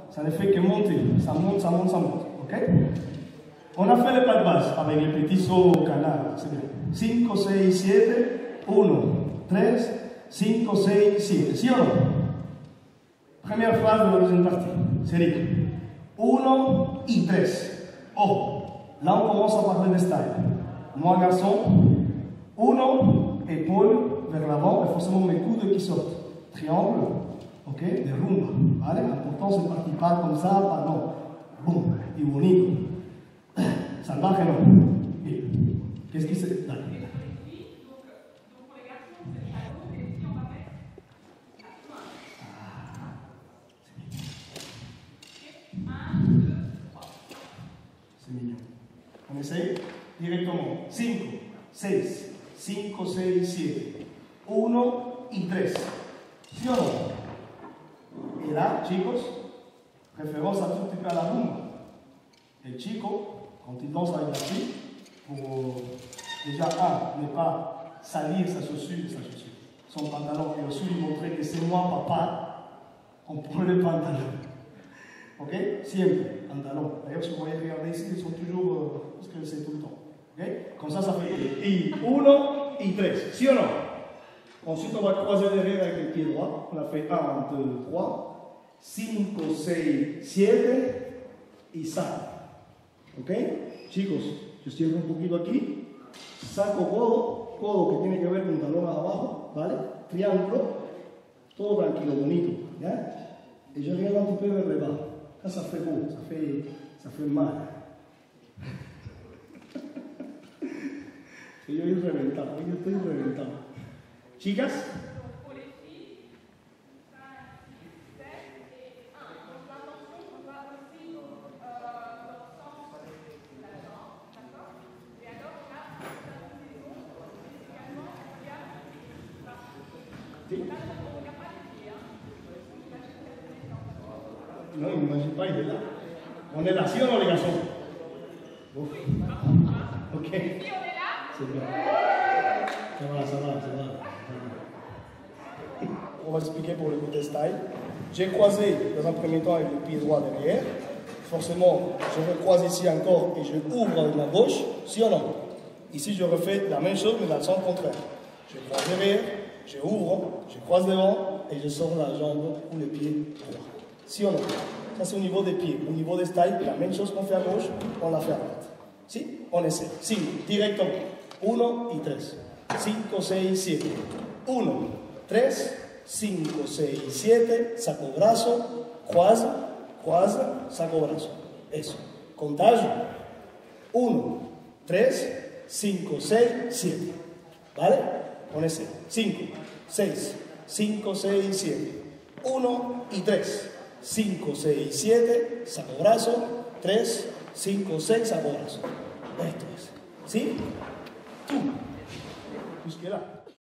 Ça ne fait que monter. Ça monte, ça monte, ça monte. Ok? On a fait les pas de base avec les petits sauts au canal. C'est bien. 5, 6, 7. 1, 3, 5, 6, 7. ¿Sí o no? Première phrase de la deuxième partie. C'est libre. 1 y 3. Oh, là on commence à parler de style. Moi, garçon, 1, épaule vers l'avant, et forcément mes coudes qui sortent. Triangle, ok, de rumba. ¿Vale? L'important c'est de partir pas comme ça, pas non. Boum, y bonito. Salvaje non. Bien. Qu'est-ce qui se. Dale. C'est mignon. On essaye directement. 5, 6, 5, 6, 7. 1 y 3. ¿Sí o no? Y là, chicos, référence un tout petit peu à la rumba. El chico, quand il danse avec la fille, pour déjà, ne pas salir sa chaussure, son pantalon, et aussi lui montrer que c'est moi, papa, on prend le pantalon. Ok? Siempre, pantalon. D'ailleurs, si vous voyez regarder ici, ils sont toujours, parce que c'est tout le temps. Ok? Comme ça fait y 1 y 3. ¿Sí o no? Ensuite, on va croiser derrière avec le pied droit. On a fait 1, 2, 3, 5, 6, 7 y saco. ¿Ok? Chicos, yo cierro un poquito aquí, saco codo, codo que tiene que ver con talón abajo, ¿vale? Triángulo, todo tranquilo, bonito, ¿ya? Et je regarde un petit peu vers le bas. Là, ça fait beau, ça fait mal. Yo estoy reventado. Chicas. Non, il ne m'imagine pas, il est là. On est là, si ou non, les garçons? Ok. C'est bien. Ça va. On va expliquer pour le côté style. J'ai croisé dans un premier temps avec le pied droit derrière. Forcément, je recroise ici encore et je ouvre avec la gauche, si ou non? Ici, je refais la même chose, mais dans le sens contraire. Je croise derrière, je ouvre, je croise devant et je sors la jambe ou le pied droit. Si ou non? Ça, c'est au niveau des pieds. Au niveau des styles, la même chose qu'on fait à gauche, on la fait à droite. Si? On essaie. 5, directement. 1 y 3. 5, 6, 7. 1, 3, 5, 6, 7. Saco brazo, croise, saco brazo. Eso. Contagio. 1, 3, 5, 6, 7. ¿Vale? On essaie. 5, 6, 5, 6, 7. 1 y 3. 5, 6, 7, saco brazo, 3, 5, 6, saco brazo. Esto es. ¿Sí? Tú. Jusque là.